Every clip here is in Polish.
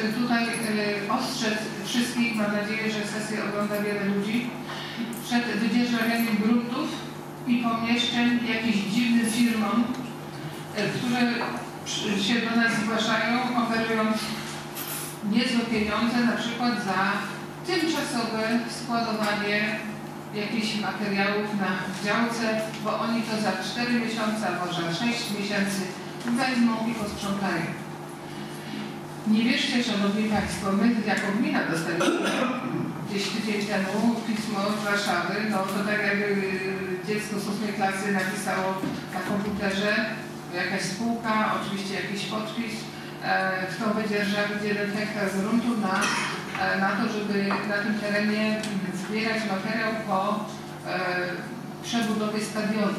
tutaj ostrzec wszystkich, mam nadzieję, że sesję ogląda wiele ludzi, przed wydzierżawianiem gruntów i pomieszczeń jakimś dziwnym firmom, które się do nas zgłaszają, oferując niezłe pieniądze, na przykład za tymczasowe składowanie jakichś materiałów na działce, bo oni to za 4 miesiące albo za 6 miesięcy wezmą i posprzątają. Nie wierzcie, Szanowni Państwo, my jako gmina dostaliśmy gdzieś tydzień temu pismo z Warszawy, no to tak jakby dziecko z 8 klasy napisało na komputerze, jakaś spółka, oczywiście jakiś podpis, kto wydzierżawić 1 hektar gruntu na to, żeby na tym terenie zbierać materiał po przebudowie stadionu.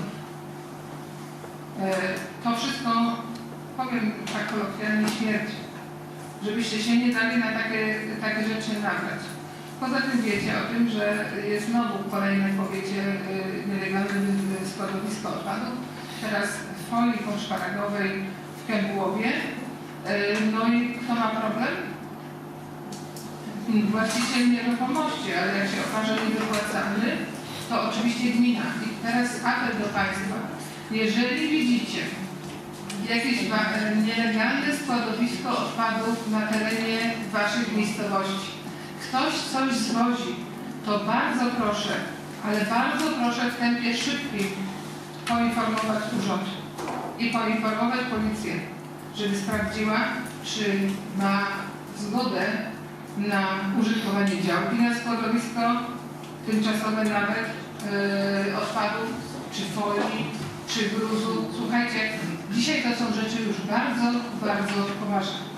To wszystko, powiem tak kolokwialnie, śmierci. Żebyście się nie dali na takie rzeczy nabrać. Poza tym wiecie o tym, że jest znowu kolejne w powiecie nielegalne składowisko odpadów. Teraz w folii poszparagowej w Kębułowie. No i kto ma problem? Właściciel nieruchomości, ale jak się okaże niewypłacalny, to oczywiście gmina. I teraz apel do Państwa. Jeżeli widzicie jakieś nielegalne składowisko odpadów na terenie Waszych miejscowości, ktoś coś zwozi, to bardzo proszę, ale bardzo proszę w tempie szybkim poinformować urząd i poinformować policję, żeby sprawdziła, czy ma zgodę na użytkowanie działki na składowisko, tymczasowe nawet odpadów, czy folii, czy gruzu. Słuchajcie, dzisiaj to są rzeczy już bardzo, bardzo poważne.